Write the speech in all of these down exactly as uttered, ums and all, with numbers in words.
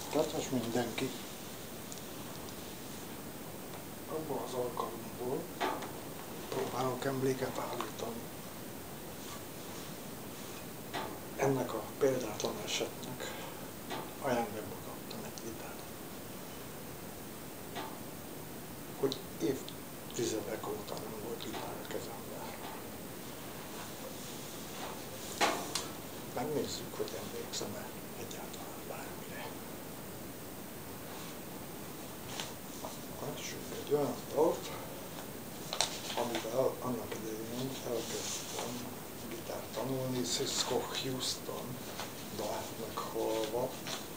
Tehát most mindenki abban az alkalomból próbálok emléket állítani ennek a példátlan esetnek. Ajándékba kaptam egy gitárt, hogy évtizedek óta nem volt gitár a kezemben. Megnézzük, hogy emlékszem-e egyáltalán bármire. Lássuk egy olyan dalt, amivel annak idején elkezdtem gitárt tanulni, Cisco Houston dalt meghalva,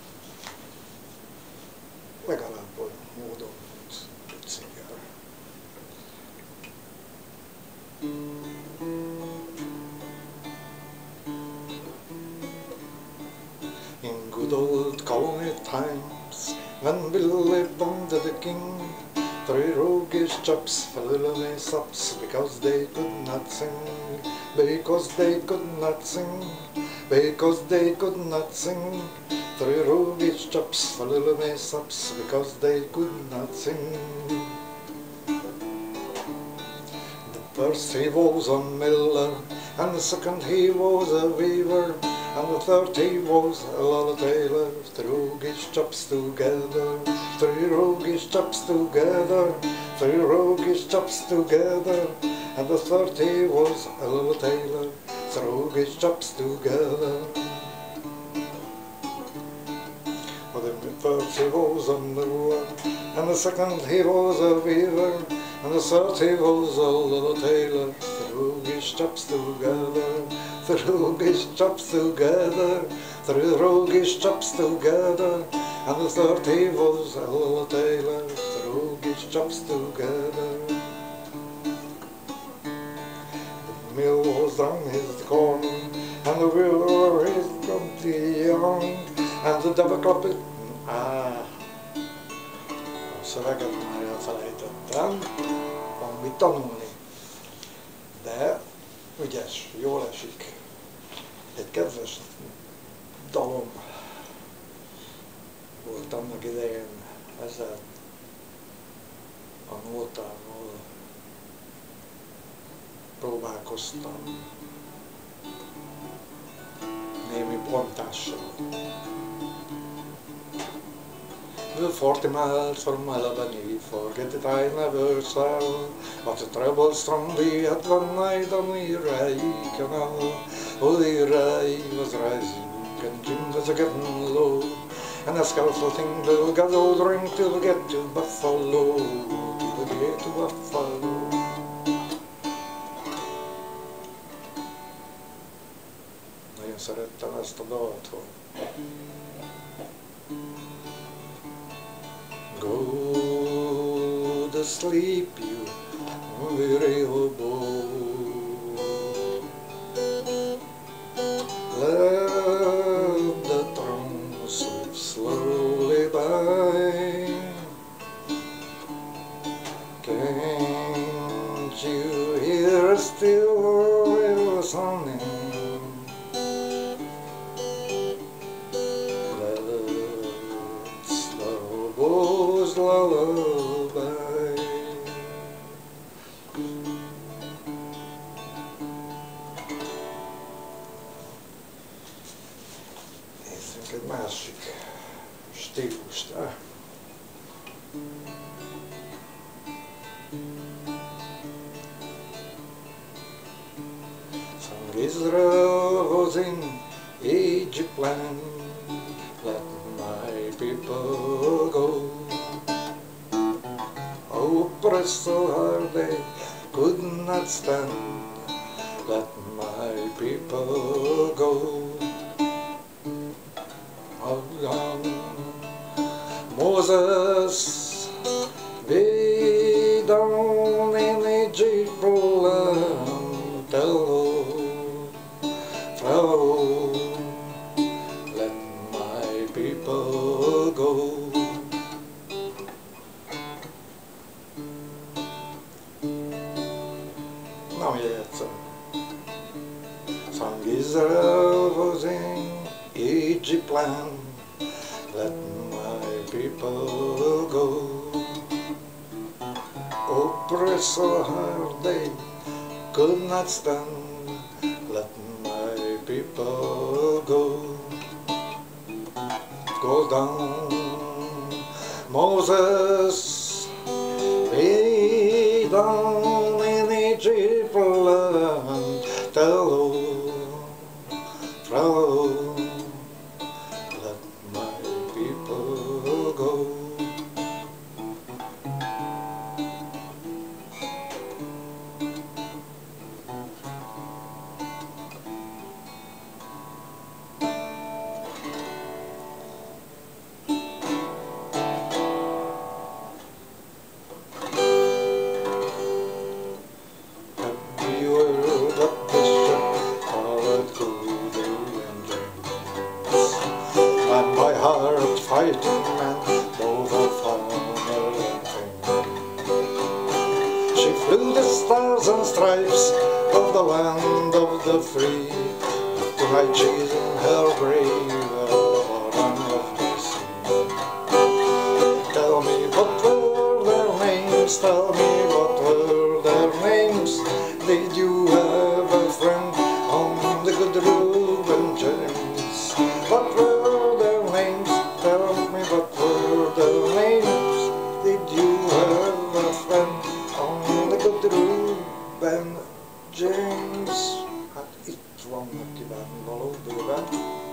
legalább olyan módon, mint Kitzinger. In good old colony times, when we lived under the king, three roguish chaps fell in the sops because they could not sing, because they could not sing, because they could not sing. Three roguish chaps fell in the sops because they could not sing. The first he was a miller, and the second he was a weaver, and the third he was a lot of tailor. Three roguish chaps together, three roguish chaps together, three roguish chaps together, and the third he was a little tailor. Three roguish chaps together. But the first he was a miller, and the second he was a weaver, and the third he was a little tailor. Three roguish chaps together, three roguish chaps together, three roguish chaps together, and the third he was a little tailor. Three roguish chaps together. The mill was down his corn, and the wheeler his grumpy young, and the devil clapped. Ah, a szöveget már elfelejtettem, van mit tanulni, de ügyes, jól esik. Egy kedves dalom volt annak idején, ezzel a nótával próbálkoztam, némi bontással. We're forty miles from Albany, forget it I never shall. But the treble strong we had one night on the Erie Canal. Oh, the Erie was rising and Jim was getting low, and the scoutful thing will gather drink till we get to Buffalo, till we get to Buffalo. Nagyon szerettem ezt a dalt, hogy go to sleep, you weary old boy. Let the throne slip slowly by. Can't you hear still whale sounding? Lullaby. Nézzünk egy másik stílust. Eh? Some Israel was in Egypt land, let my people go. Oppressed so hard they could not stand, let my people go. Oh, young Moses, be down in Egypt and tell Pharaoh, let my people go. Na, még egyszer. Some Israel was in Egypt land, let my people go. Oppressor hard they could not stand, let my people go. Go down, Moses, way down in Egypt land, tell Pharaoh, let my people go. And my heart fighting man, both of honor and fame. She flew the stars and stripes of the land of the free. Tonight she's in her grave at the bottom of the sea. Tell me what were their names, tell me what were their names. Did you have a friend on the good Reuben James? What were their names? Tell me what were their names. Did you have a friend on the good Reuben James? Hát itt vannak kívánnivalók bőven.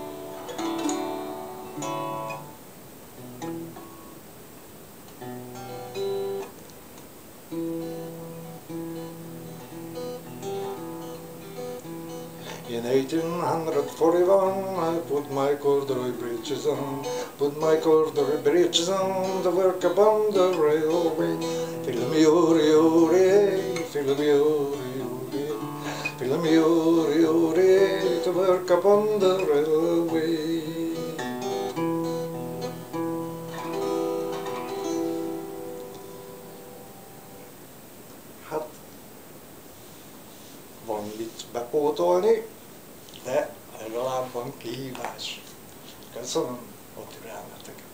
In eighteen forty-one I put my corduroy breeches on, put my corduroy breeches on to work upon the railway. Fill me ori ori, fill me ori ori, fill me ori ori to work upon the railway. Hát van mit bepótolni, de legalább van kihívás. Köszönöm a türelmeteket.